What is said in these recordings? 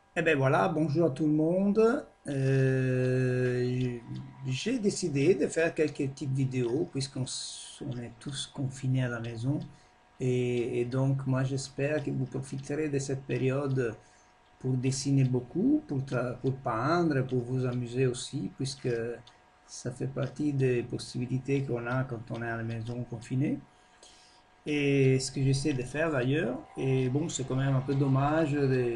Eh ben voilà, bonjour à tout le monde. J'ai décidé de faire quelques petites vidéos puisqu'on est tous confinés à la maison. Et donc moi j'espère que vous profiterez de cette période pour dessiner beaucoup, pour peindre, pour vous amuser aussi, puisque ça fait partie des possibilités qu'on a quand on est à la maison confiné. Et ce que j'essaie de faire d'ailleurs, et bon, c'est quand même un peu dommage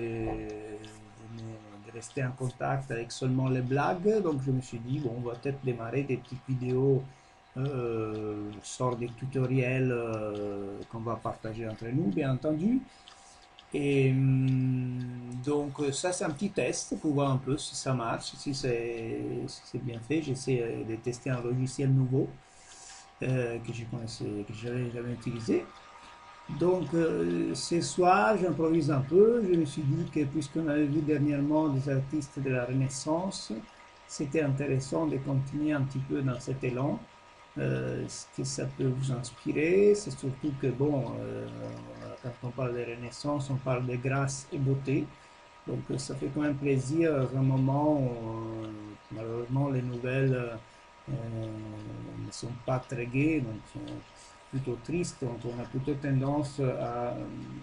de rester en contact avec seulement les blagues, donc je me suis dit, bon, on va peut-être démarrer des petites vidéos, sorte des tutoriels qu'on va partager entre nous, bien entendu. Et donc ça c'est un petit test pour voir un peu si ça marche, si c'est bien fait. J'essaie de tester un logiciel nouveau que je connaissais, que j'avais jamais utilisé. Donc, ce soir, j'improvise un peu. Je me suis dit que puisqu'on avait vu dernièrement des artistes de la Renaissance, c'était intéressant de continuer un petit peu dans cet élan. Ce que ça peut vous inspirer, c'est surtout que, bon, quand on parle de Renaissance, on parle de grâce et beauté. Donc, ça fait quand même plaisir à un moment où, malheureusement, les nouvelles ne sont pas très gaies, donc sont plutôt tristes. Donc, on a plutôt tendance à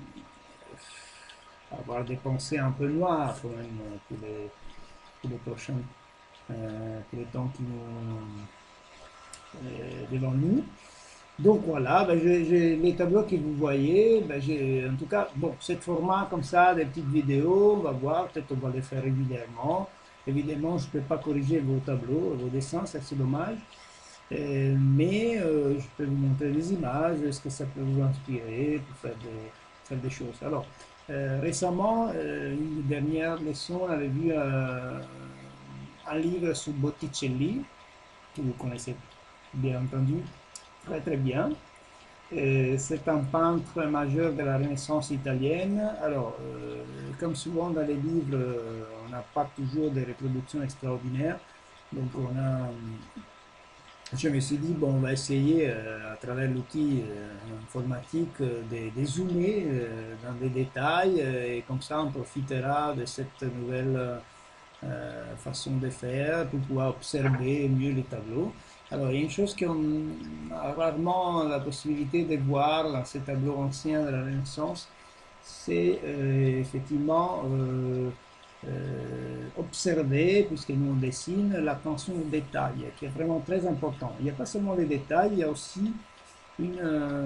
avoir des pensées un peu noires quand même pour les prochains, pour les temps qui nous devant nous. Donc voilà, ben, les tableaux que vous voyez, ben, en tout cas, bon, ce format comme ça, des petites vidéos, on va voir, peut-être on va les faire régulièrement. Évidemment, je ne peux pas corriger vos tableaux, vos dessins, ça c'est dommage. Mais je peux vous montrer des images, est-ce que ça peut vous inspirer pour faire des choses. Alors, récemment, une dernière leçon, on avait vu un livre sur Botticelli, que vous connaissez bien entendu très très bien. C'est un peintre majeur de la Renaissance italienne. Alors, comme souvent dans les livres, on n'a pas toujours des reproductions extraordinaires. Donc, je me suis dit, bon, on va essayer à travers l'outil informatique de zoomer dans des détails et comme ça on profitera de cette nouvelle façon de faire pour pouvoir observer mieux les tableaux. Alors, il y a une chose qu'on a rarement la possibilité de voir dans ces tableaux anciens de la Renaissance, c'est effectivement observer, puisque nous on dessine, l'attention au détail, qui est vraiment très important. Il n'y a pas seulement les détails, il y a aussi une, euh,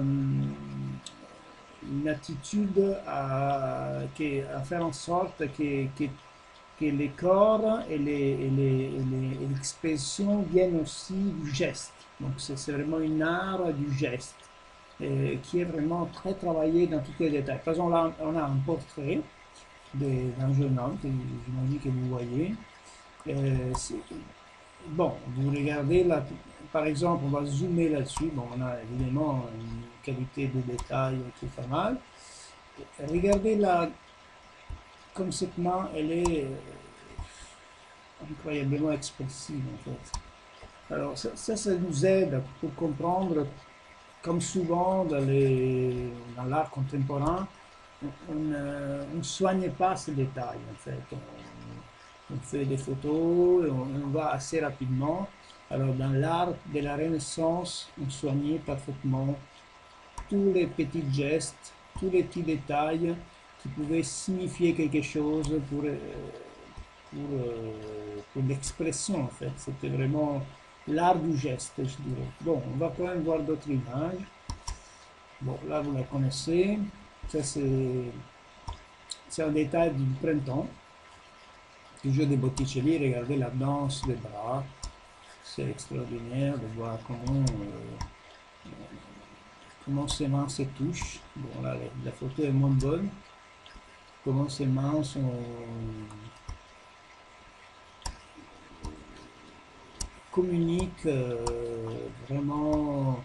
une attitude à faire en sorte que les corps et l'expression viennent aussi du geste. Donc c'est vraiment une art du geste qui est vraiment très travaillé dans tous les détails. Par exemple, là, on a un portrait d'un jeune homme que j'imagine que vous voyez. C'est- bon, vous regardez là, par exemple, on va zoomer là-dessus. Bon, on a évidemment une qualité de détail qui est pas mal. Regardez là, comme cette main, elle est incroyablement expressive en fait. Alors ça nous aide pour comprendre, comme souvent dans l'art contemporain, on ne soigne pas ces détails en fait. On fait des photos et on va assez rapidement. Alors dans l'art de la Renaissance, on soignait parfaitement tous les petits gestes, tous les petits détails qui pouvaient signifier quelque chose pour l'expression en fait. C'était vraiment l'art du geste, je dirais. Bon, on va quand même voir d'autres images. Bon, là vous la connaissez. Ça c'est un détail du printemps. Toujours des Botticelli, regardez la danse des bras. C'est extraordinaire de voir comment ses mains se touchent. Bon, là, la photo est moins bonne. Comment ses mains communiquent vraiment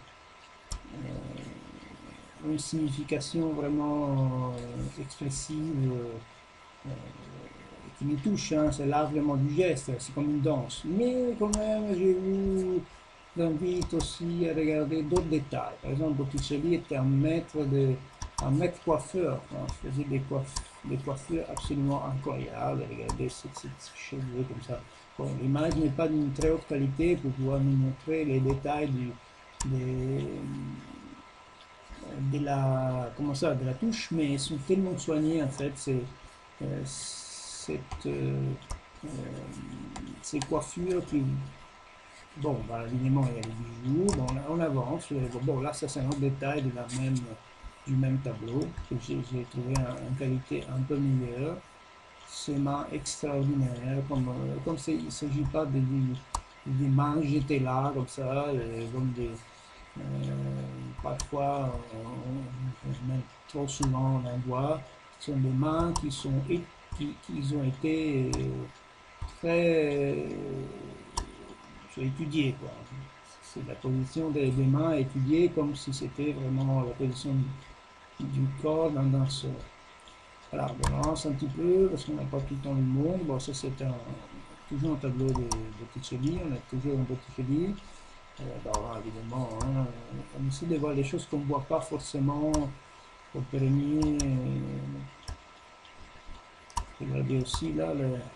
une signification vraiment expressive qui nous touche. Hein. C'est l'art vraiment du geste, c'est comme une danse. Mais quand même, je vous invite aussi à regarder d'autres détails. Par exemple, Botticelli était un maître coiffeur. Hein. Il faisait des coiffes des coiffures absolument incroyables. Regardez ces cheveux comme ça. Bon, l'image n'est pas d'une très haute qualité pour pouvoir nous montrer les détails des, de la touche, mais ils sont tellement soignés en fait. Cette, euh, ces coiffures qui, bon, bah, évidemment, il y a les bijoux, bon, on avance. Bon, là, ça, c'est un autre détail du même tableau que j'ai trouvé en qualité un peu meilleure. Ces mains extraordinaires, comme il ne s'agit pas des mains jetées là, comme ça, comme parfois, même trop souvent, on en voit, ce sont des mains qui ont été très étudiées, quoi. C'est la position des mains étudiée comme si c'était vraiment la position du corps d'un danseur. Voilà, on avance un petit peu parce qu'on n'a pas tout le temps le monde. Bon, ça c'est toujours un tableau de Botticelli, on est toujours en Botticelli. Alors, évidemment, hein, on essaie de voir des choses qu'on ne voit pas forcément au premier. Regardez aussi là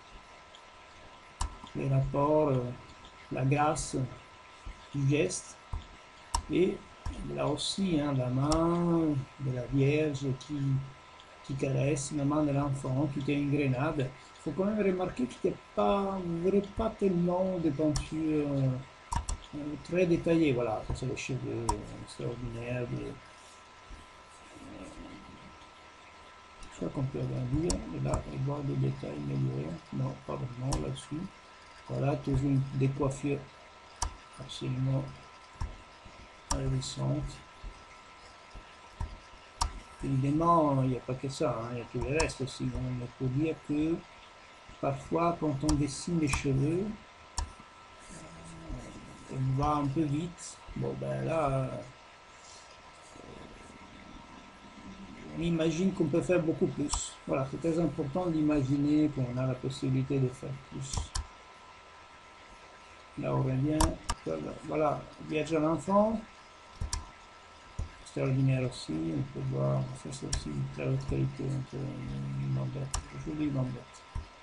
les rapports, la grâce du geste. Et là aussi, hein, la main de la Vierge qui caresse, la main de l'enfant qui tient une grenade. Il faut quand même remarquer qu'il n'y a pas tellement de peintures très détaillées. Voilà, ça c'est les cheveux extraordinaires. Je crois qu'on peut agrandir et là et voir des détails meilleurs. Non, pas vraiment là-dessus. Voilà, toujours des coiffures absolument ahurissantes. Évidemment, il n'y a pas que ça, hein, il y a tout le reste aussi. Hein. Il faut dire que parfois, quand on dessine les cheveux, on va un peu vite. Bon, ben là, on imagine qu'on peut faire beaucoup plus. Voilà, c'est très important d'imaginer qu'on a la possibilité de faire plus. Là, on revient. Voilà, Vierge à l'enfant. Extraordinaire aussi, on peut voir, ça c'est aussi une très haute qualité, une mandette, jolie mandette.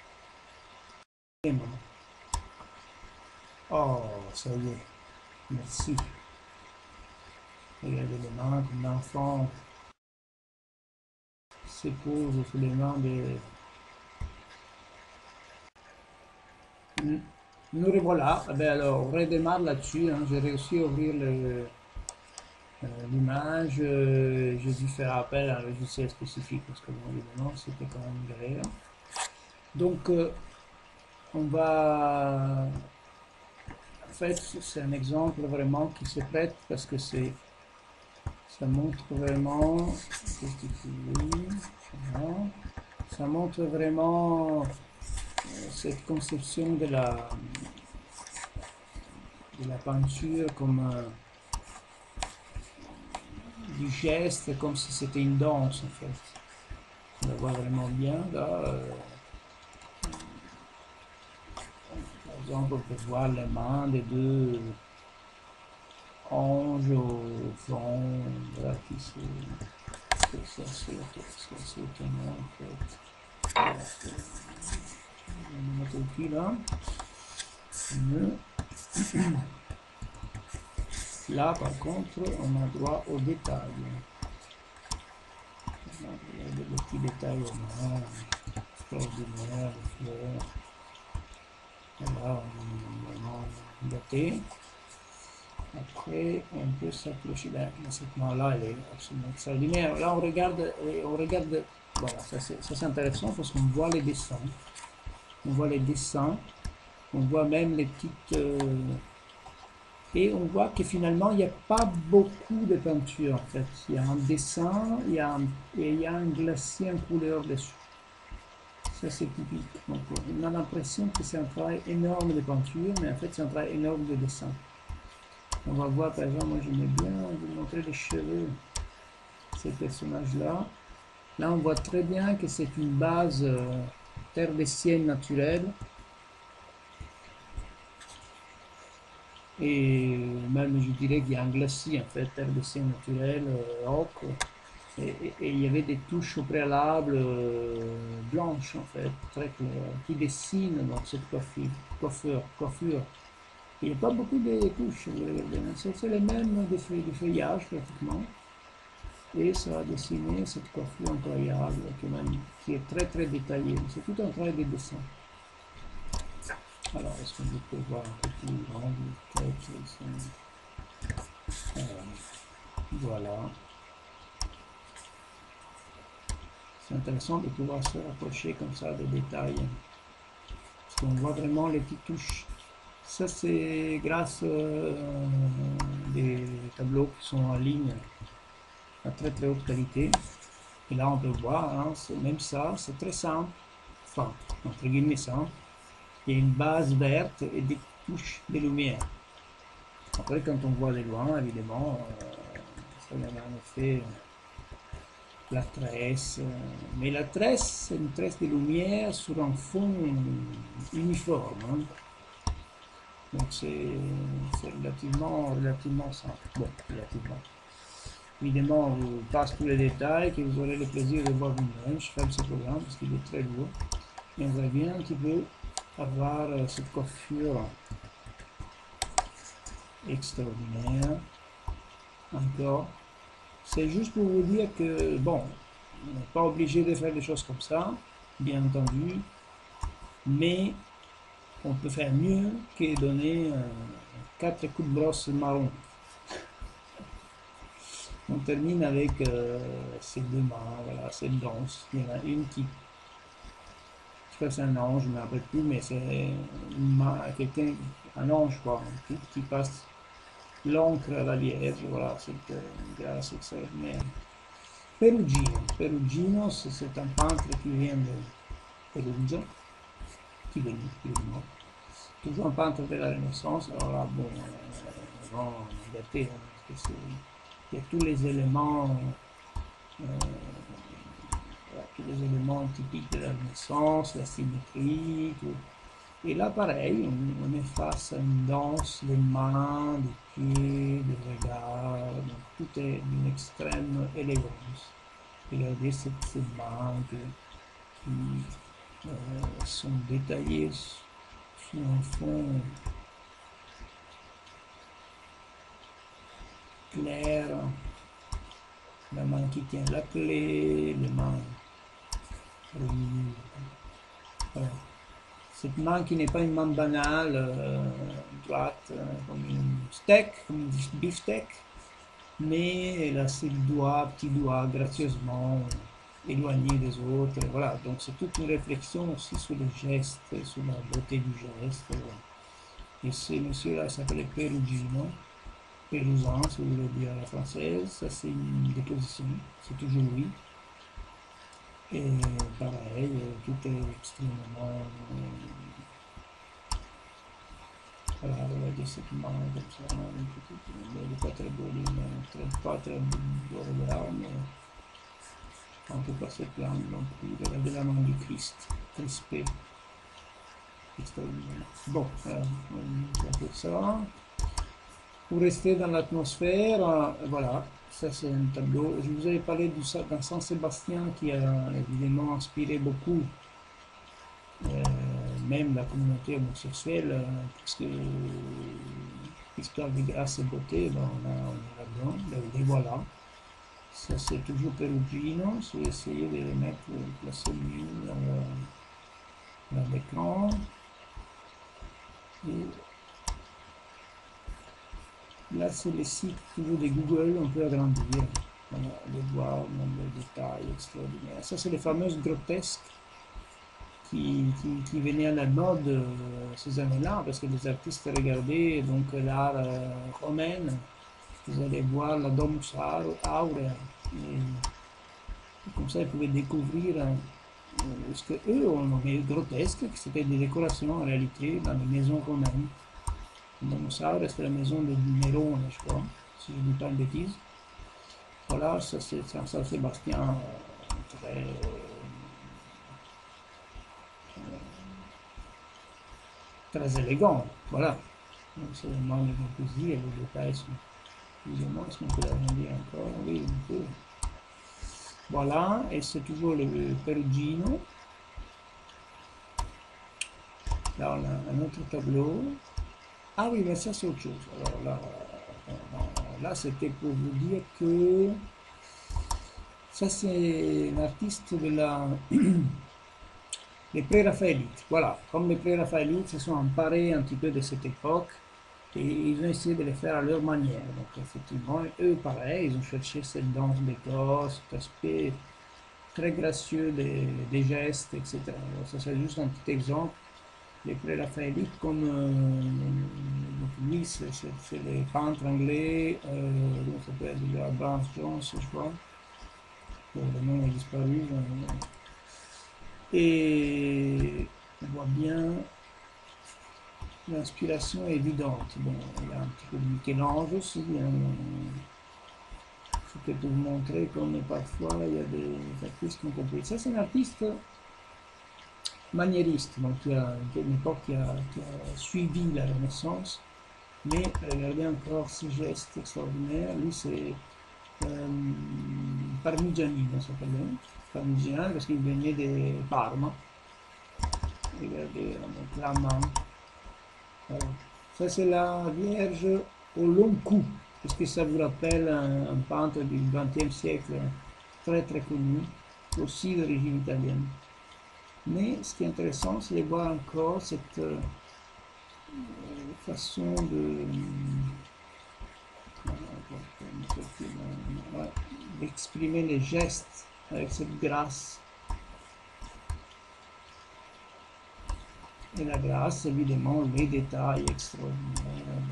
Oh, ça y est, merci. Regardez les mains comme l'enfant s'épose sur les mains de... Nous revoilà. Eh bien, alors, on redémarre là-dessus. Hein. J'ai réussi à ouvrir l'image. J'ai dû faire appel à un logiciel spécifique parce que, bon, évidemment, c'était quand même galère. Donc, on va... En fait, c'est un exemple vraiment qui se prête parce que ça montre vraiment... Ça montre vraiment cette conception de la peinture comme du geste, comme si c'était une danse en fait. On la voit vraiment bien là. Par exemple, on peut voir les mains des deux anges au fond, voilà, qui se... C'est assez étonnant en fait. Voilà, on va mettre le cul là. Là, par contre, on a droit aux détails. Regardez les petits détails extraordinaires, les fleurs. Voilà, on est vraiment gâté. Après, on peut s'approcher. Cette main-là, elle est absolument extraordinaire. Là, on regarde. Voilà, ça c'est intéressant parce qu'on voit les dessins. On voit les dessins. On voit même les petites. Et on voit que finalement, il n'y a pas beaucoup de peinture en fait. Il y a un dessin, et il y a un glacier en couleur dessus. Ça, c'est typique. Donc, on a l'impression que c'est un travail énorme de peinture, mais en fait, c'est un travail énorme de dessin. On va voir, par exemple, moi j'aimais bien vous montrer les cheveux de ces personnages-là. Là, on voit très bien que c'est une base terre des siennes naturelle. Et même, je dirais qu'il y a un glacis, en fait, terre des siennes naturelle, ocre. Et il y avait des touches au préalable blanches, en fait, très claires, qui dessinent dans cette coiffure. Il n'y a pas beaucoup de touches, vous regardez, hein. C'est les mêmes des feuillages, pratiquement. Et ça a dessiné cette coiffure incroyable, qui est très très détaillée. C'est tout un travail de dessin. Alors, est-ce que vous pouvez voir un peu plus grand tête ici? Voilà. C'est intéressant de pouvoir se rapprocher comme ça des détails. Parce qu'on voit vraiment les petites touches. Ça, c'est grâce des tableaux qui sont en ligne à très très haute qualité. Et là, on peut voir, hein, même ça, c'est très simple. Enfin, entre guillemets simple. Il y a une base verte et des touches de lumière. Après, quand on voit de loin, évidemment, ça donne un effet la tresse. Mais la tresse, c'est une tresse de lumière sur un fond uniforme, hein. Donc c'est relativement simple. Bon, relativement. Évidemment, on vous passe tous les détails que vous aurez le plaisir de voir vous-même. Je ferme ce programme parce qu'il est très lourd. Et on revient un petit peu à voir cette coiffure extraordinaire. Encore. C'est juste pour vous dire que, bon, on n'est pas obligé de faire des choses comme ça, bien entendu, mais on peut faire mieux que donner 4 coups de brosse marron. On termine avec ces deux mains, voilà, cette danse. Il y en a une qui, je sais pas si c'est un ange, je ne me rappelle plus, mais c'est quelqu'un, un ange quoi, qui passe l'encre à la liège, voilà, c'est une grâce extraordinaire. Perugino, c'est un peintre qui vient de Perugia, qui vient de toujours un peintre de la Renaissance. Alors là, bon, vraiment gâté, hein, parce que il y a tous les éléments, voilà, tous les éléments typiques de la Renaissance, la symétrie, tout. Et là, pareil, on est face à une danse des mains, des pieds, des regards, donc tout est d'une extrême élégance. Regardez ces mains qui sont détaillées sur un fond clair, la main qui tient la clé, les mains. Voilà. Cette main qui n'est pas une main banale, droite, comme une steak, comme une beefsteak, mais elle a ses doigts, petits doigts, gracieusement éloignés des autres. Voilà, donc c'est toute une réflexion aussi sur les gestes, sur la beauté du geste. Et ce monsieur-là s'appelait Perugino, Pérusan, si vous voulez dire à la française. Ça, c'est une déposition, c'est toujours lui. Et pareil, tout est extrêmement. Voilà, regardez cette main comme ça, il n'est pas très beau, pas très beau regard, mais on ne peut pas se plaindre non plus. Regardez la main du Christ, crispée, extraordinaire. Bon, un peu ça. Pour rester dans l'atmosphère, voilà, ça c'est un tableau. Je vous avais parlé d'un Saint-Sébastien qui a évidemment inspiré beaucoup, même la communauté homosexuelle, parce que l'histoire de grâce et beauté, ben, on est là-dedans, les voilà. Ça c'est toujours Perugino, je vais essayer de les mettre, de placer mieux dans l'écran. Et là, c'est le site toujours de Google, on peut agrandir, voilà, les voir, le détail extraordinaire. Ça, c'est les fameuses grotesques qui venaient à la mode ces années-là, parce que les artistes regardaient donc l'art romain, ils allaient voir la Domus Aurea, et comme ça, ils pouvaient découvrir ce qu'eux ont nommé grotesque, que c'était des décorations en réalité dans les maisons romaines. Domus Aurea, c'était la maison de Nérone, je crois, si je ne dis pas une bêtise. Voilà, ça c'est Saint-Sébastien très, très élégant. Voilà. C'est vraiment le plaisir, les détails sont plus ou moins. Est-ce qu'on peut l'agrandir encore? Oui, on peut. Voilà, et c'est toujours le Perugino. Là, on a un autre tableau. Ah oui, mais ça, c'est autre chose. Alors là, là c'était pour vous dire que ça, c'est un artiste de la les pré-raphaélites. Voilà, comme les pré-raphaélites se sont emparés un petit peu de cette époque et ils ont essayé de les faire à leur manière. Donc effectivement, eux, pareil, ils ont cherché cette danse des corps, cet aspect très gracieux des gestes, etc. Alors, ça, c'est juste un petit exemple. Les pré-raphaélites, comme donc lui, c'est les peintres anglais, comment ça s'appelle déjà, Barnes Jones, je crois. Bon, le nom a disparu. Et on voit bien l'inspiration est évidente. Bon, il y a un petit peu de Michel-Ange aussi. Hein. Je peux vous montrer comme parfois il y a des artistes qui ont compris. Ça, c'est un artiste maniériste, donc il y a une époque qui a suivi la Renaissance. Mais regardez encore ces gestes extraordinaires. Lui, c'est Parmigianino, ça s'appelle. Parmigiano, parce qu'il venait de Parma. Regardez, avec la main. Voilà. Ça, c'est la Vierge au long cou. Est-ce que ça vous rappelle un peintre du XXe siècle très très connu, aussi d'origine italienne. Mais ce qui est intéressant, c'est de voir encore cette façon d'exprimer les gestes avec cette grâce. Et la grâce, évidemment, les détails extraordinaires.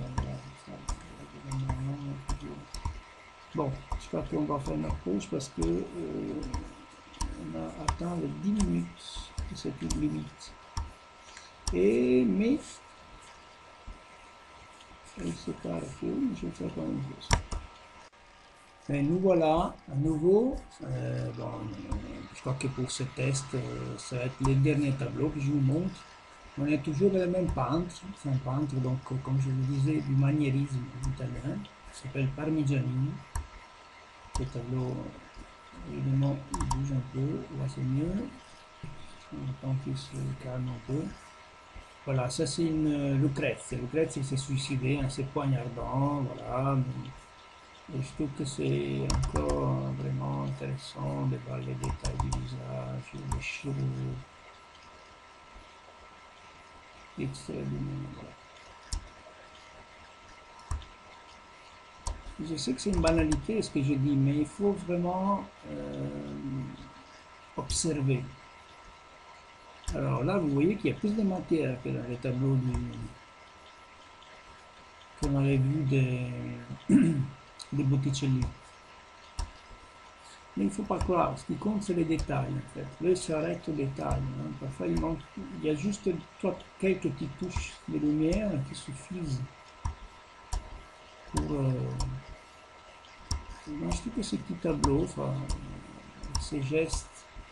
Bon, je crois qu'on va faire notre pause parce que on a atteint les 10 minutes de cette limite. Mais je ne sais pas je vais faire quand même une pause. Et nous voilà à nouveau. Bon, je crois que pour ce test, ça va être le dernier tableau que je vous montre. On est toujours dans le même peintre. C'est un peintre, donc, comme je vous disais, du maniérisme italien. Il s'appelle Parmigianini. Le tableau, évidemment, il bouge un peu. Là, c'est mieux. On attend qu'il se calme un peu. Voilà, ça c'est une Lucrèce. Lucrèce, il s'est suicidé en se poignardant. Voilà. Et je trouve que c'est encore vraiment intéressant de voir les détails du visage, les cheveux, extraordinaire. Voilà. Je sais que c'est une banalité ce que je dis, mais il faut vraiment observer. Alors là, vous voyez qu'il y a plus de matière que dans les tableaux qu'on avait vu des Botticelli. Mais il ne faut pas croire, ce qui compte c'est les détails en fait. L'œil s'arrête aux détails. Hein. Parfois il y a juste quelques petites touches de lumière qui suffisent pour. Moi, je trouve que ces petits tableaux, enfin, ces gestes,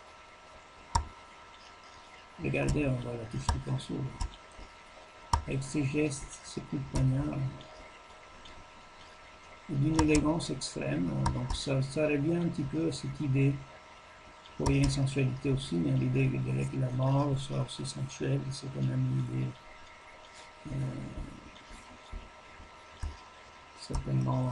regardez, on voit la touche du pinceau, avec ces gestes, ces coups de poignard, d'une élégance extrême, donc ça revient un petit peu à cette idée. Bon, il y a une sensualité aussi, mais l'idée que la mort soit aussi sensuelle, c'est quand même une idée certainement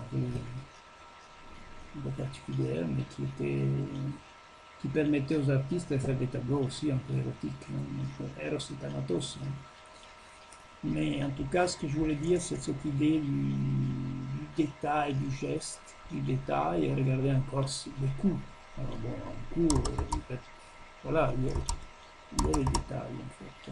un peu particulière, mais qui permettait aux artistes de faire des tableaux aussi un peu érotiques, hein, Eros et Thanatos. Hein. Mais en tout cas, ce que je voulais dire, c'est cette idée du détail, du geste, du détail, et regardez encore les coups. Alors bon, un coup, voilà, il y a les détails en fait.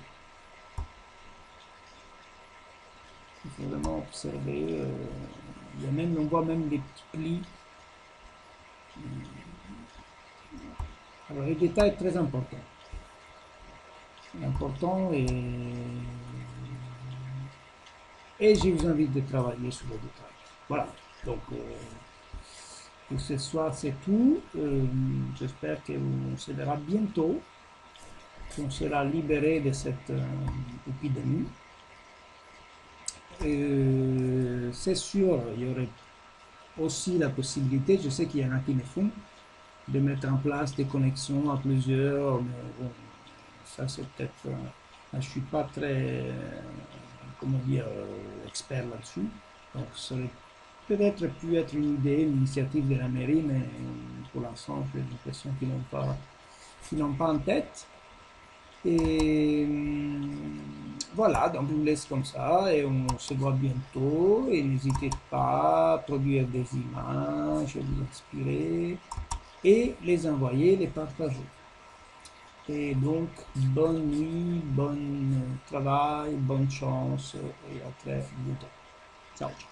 Il faut vraiment observer. Il y a même, on voit même des petits plis. Alors les détails très importants. Important et je vous invite de travailler sur les détails. Voilà. Donc pour ce soir c'est tout. J'espère qu'on se verra bientôt, qu'on sera libéré de cette épidémie. C'est sûr, il y aurait aussi la possibilité, je sais qu'il y en a qui le font, de mettre en place des connexions à plusieurs, mais bon, ça c'est peut-être, je suis pas très, comment dire, expert là-dessus. Donc ça aurait peut-être pu être une idée, une initiative de la mairie, mais pour l'instant j'ai l'impression qu'ils n'ont pas en tête. Et voilà, donc je vous laisse comme ça et on se voit bientôt. Et n'hésitez pas à produire des images, vous inspirer et les envoyer, les partager. Et donc, bonne nuit, bon travail, bonne chance et à très bientôt. Ciao.